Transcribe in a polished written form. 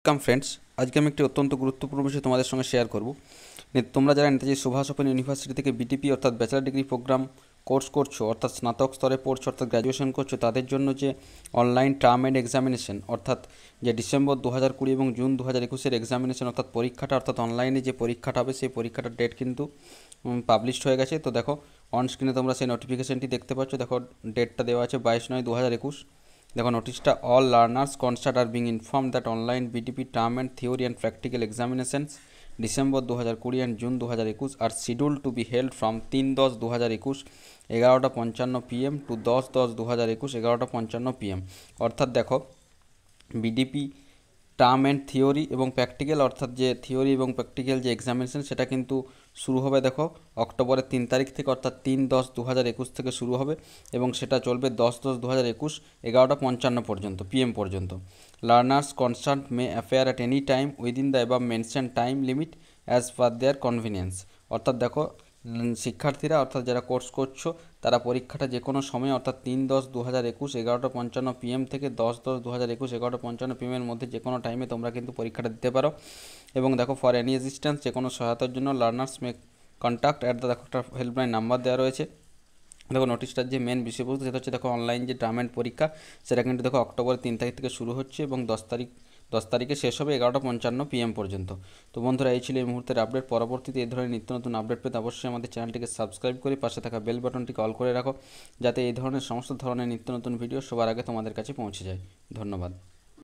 Welcome friends, আজকে আমি একটি অত্যন্ত গুরুত্বপূর্ণ বিষয় তোমাদের সঙ্গে শেয়ার করব। তোমরা যারা নেতাজি সুভাষ ওপেন ইউনিভার্সিটি থেকে বিটিপি অর্থাৎ ব্যাচেলার ডিগ্রি প্রোগ্রাম কোর্স করছো, অর্থাৎ স্নাতক স্তরে পড়ছো, অর্থাৎ গ্র্যাজুয়েশন করছো, তাদের জন্য যে অনলাইন টার্ম অ্যান্ড এক্সামিনেশন অর্থাৎ যে ডিসেম্বর 2020 এবং জুন 2021 এক্সামিনেশন অর্থাৎ পরীক্ষাটা অর্থাৎ অনলাইনে যে পরীক্ষাটা হবে সেই পরীক্ষাটার ডেট কিন্তু পাবলিশড হয়ে গেছে। তো দেখো অন স্ক্রিনে তোমরা সেই নোটিফিকেশনটি দেখতে পাচ্ছ। দেখো ডেটটা দেওয়া আছে 22/9/2021। দেখো নোটিশটা, all learners concerned are being informed that online BDP term and theory and practical examinations December 2020 and June 2021 are schedule to be held from 3/10/2021 11:55 PM to 10/10/2021 11:55 PM। অর্থাৎ দেখো বিডিপি টার্ম অ্যান্ড থিওরি এবং practical অর্থাৎ যে theory এবং practical যে examination সেটা কিন্তু শুরু হবে দেখো অক্টোবরের 3 তারিখ থেকে, অর্থাৎ 3/10/2021 থেকে শুরু হবে এবং সেটা চলবে 10/10/2021 11:55 পর্যন্ত PM পর্যন্ত। Learners concerned may appear at any time within the above mention time limit as per their convenience. অর্থাৎ দেখো শিক্ষার্থীরা অর্থাৎ যারা কোর্স করছো তারা পরীক্ষাটা যে কোনো সময় অর্থাৎ 3/10/2021 11:55 PM থেকে 10/10/2021 11:55 PM এর মধ্যে যে কোনো টাইমে তোমরা কিন্তু পরীক্ষাটা দিতে পারো। এবং দেখো ফর এনি অ্যাসিস্ট্যান্স যে কোনো সহায়তার জন্য learners may contact at the দেখো একটা হেল্পলাইন নাম্বার দেওয়া রয়েছে। দেখো নোটিশটার যে মেন বিষয়বস্তু সেটা হচ্ছে দেখো অনলাইন যে টার্ম অ্যান্ড পরীক্ষা সেটা কিন্তু দেখো অক্টোবরের 3 তারিখ থেকে শুরু হচ্ছে এবং 10 তারিখে শেষ হবে 11:55 PM পর্যন্ত। তো বন্ধুরা, এই ছিল এই মুহূর্তের আপডেট। পরবর্তীতে এই ধরনের নিত্য নতুন আপডেট পেতে অবশ্যই আমাদের চ্যানেলটিকে সাবস্ক্রাইব করে পাশে থাকা বেল বাটনটিকে অল করে রাখো, যাতে এই ধরনের সমস্ত ধরনের নিত্য নতুন ভিডিও সবার আগে তোমাদের কাছে পৌঁছে যায়। ধন্যবাদ।